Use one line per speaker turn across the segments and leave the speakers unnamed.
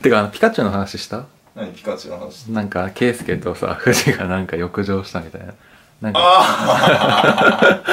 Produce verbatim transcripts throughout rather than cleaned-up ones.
てか、あの、ピカチュウの話した？
何ピカチュウの話？
なんか、ケイスケとさ、フジがなんか浴場したみたいな。なんか。
あ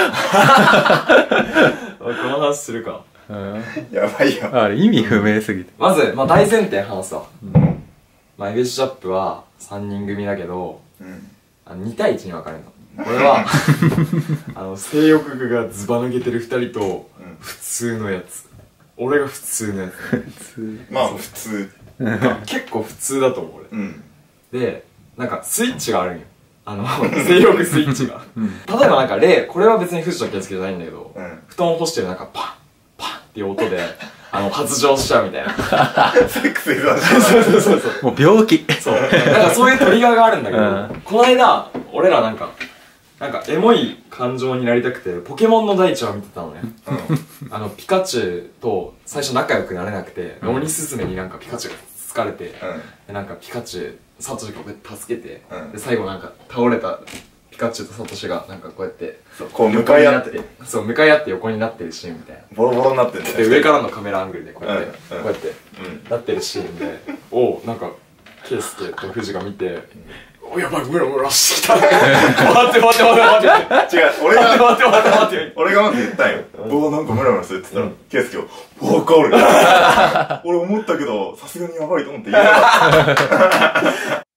この話するか。
うん、
やばいよ。
あれ、意味不明すぎて。
まず、まあ大前提話すわ。
うん、
まあ、エビシャップはさんにん組だけど、
うん、
あのに対いちに分かれるの。俺は、あの、性欲がズバ抜けてるふたりと、普通のやつ。俺が普通のやつ。
普通。
まあ、普通。
結構普通だと思う、俺。
うん。
で、なんかスイッチがあるんよ。あの、性欲スイッチが。
うん、
例えばなんか例、これは別に藤田圭介じゃないんだけど、
うん、
布団を干してるなんかパンパンっていう音で、あの、発情しちゃうみたいな。
セックス依存
そうそうそうそう。
もう病気。
そう。なんかそういうトリガーがあるんだけど、
うん、
この間、俺らなんか、なんかエモい感情になりたくて、ポケモンの大地を見てたのね。うん、あの、ピカチュウと最初仲良くなれなくて、うん、鬼スズメになんかピカチュウが疲れて、うん、でなんかピカチュウ、サトシがこうやって助けて、うん、で最後なんか倒れたピカチュウとサトシがなんかこうやって、
そうこう向かい合って、
そう、向かい合って横になってるシーンみたいな。
ボロボロになってるんだよ。
で、上からのカメラアングルでこうやって、
うん、
こうやって、うん、なってるシーンで、を、なんか、ケイスケとフジが見て、お、やばい、ムラムラしてきた。待って待って待って待って。
違う、俺が、
待って待って待って待って。
俺がまず言ったんよ。お、なんかムラムラするって言ったら、ケイスケを、わかる。俺思ったけど、さすがにやばいと思って言えなかった。